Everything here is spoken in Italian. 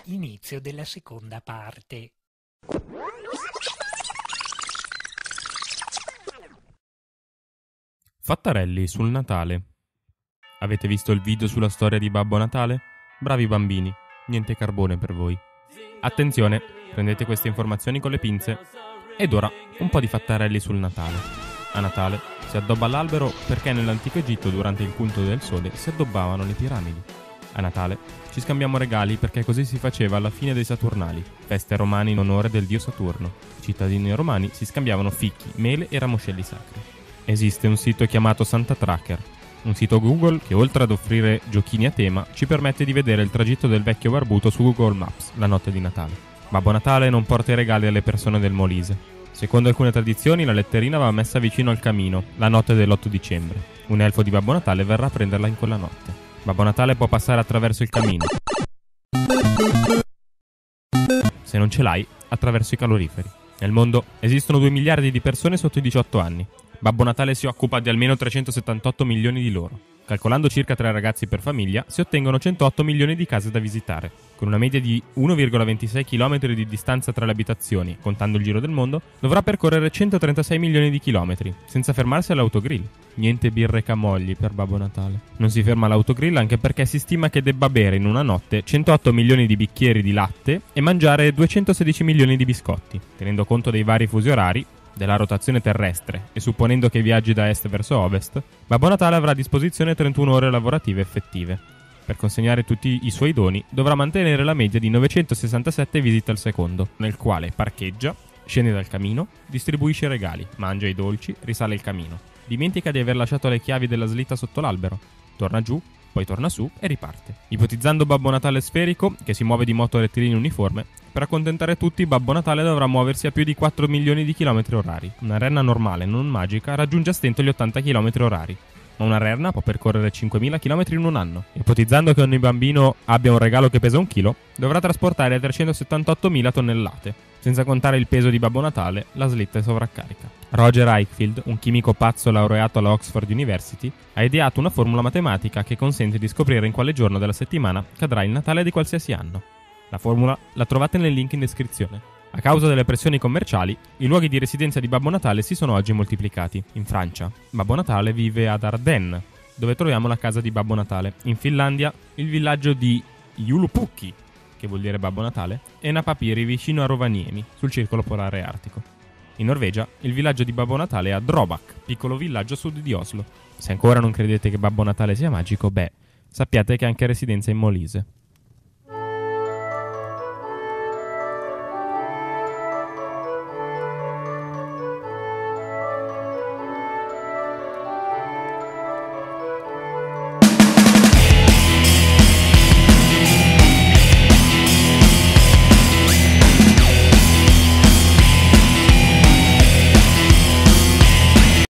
Inizio della seconda parte. Fattarelli sul Natale. Avete visto il video sulla storia di Babbo Natale? Bravi bambini, niente carbone per voi. Attenzione, prendete queste informazioni con le pinze. Ed ora un po' di Fattarelli sul Natale. A Natale si addobba l'albero perché nell'antico Egitto durante il culto del sole si addobbavano le piramidi. A Natale ci scambiamo regali perché così si faceva alla fine dei Saturnali, feste romane in onore del dio Saturno. I cittadini romani si scambiavano fichi, mele e ramoscelli sacri. Esiste un sito chiamato Santa Tracker, un sito Google che oltre ad offrire giochini a tema ci permette di vedere il tragitto del vecchio barbuto su Google Maps la notte di Natale. Babbo Natale non porta i regali alle persone del Molise. Secondo alcune tradizioni la letterina va messa vicino al camino la notte dell'8 dicembre. Un elfo di Babbo Natale verrà a prenderla in quella notte. Babbo Natale può passare attraverso il camino. Se non ce l'hai, attraverso i caloriferi. Nel mondo esistono 2 miliardi di persone sotto i 18 anni. Babbo Natale si occupa di almeno 378 milioni di loro. Calcolando circa 3 ragazzi per famiglia, si ottengono 108 milioni di case da visitare. Con una media di 1,26 km di distanza tra le abitazioni, contando il giro del mondo, dovrà percorrere 136 milioni di chilometri, senza fermarsi all'autogrill. Niente birre e camogli per Babbo Natale. Non si ferma all'autogrill anche perché si stima che debba bere in una notte 108 milioni di bicchieri di latte e mangiare 216 milioni di biscotti. Tenendo conto dei vari fusi orari, della rotazione terrestre e supponendo che viaggi da est verso ovest, Babbo Natale avrà a disposizione 31 ore lavorative effettive. Per consegnare tutti i suoi doni dovrà mantenere la media di 967 visite al secondo, nel quale parcheggia, scende dal camino, distribuisce i regali, mangia i dolci, risale il camino. Dimentica di aver lasciato le chiavi della slitta sotto l'albero, torna giù, poi torna su e riparte. Ipotizzando Babbo Natale sferico, che si muove di moto rettilineo uniforme, per accontentare tutti Babbo Natale dovrà muoversi a più di 4 milioni di chilometri orari. Una renna normale, non magica, raggiunge a stento gli 80 chilometri orari. Ma una renna può percorrere 5.000 chilometri in un anno. Ipotizzando che ogni bambino abbia un regalo che pesa 1 chilo, dovrà trasportare 378.000 tonnellate. Senza contare il peso di Babbo Natale, la slitta è sovraccarica. Roger Eichfield, un chimico pazzo laureato alla Oxford University, ha ideato una formula matematica che consente di scoprire in quale giorno della settimana cadrà il Natale di qualsiasi anno. La formula la trovate nel link in descrizione. A causa delle pressioni commerciali, i luoghi di residenza di Babbo Natale si sono oggi moltiplicati. In Francia, Babbo Natale vive ad Ardennes, dove troviamo la casa di Babbo Natale. In Finlandia, il villaggio di Joulupukki, che vuol dire Babbo Natale, e Napapiri vicino a Rovaniemi, sul circolo polare artico. In Norvegia, il villaggio di Babbo Natale è a Drobak, piccolo villaggio a sud di Oslo. Se ancora non credete che Babbo Natale sia magico, sappiate che ha anche residenza in Molise.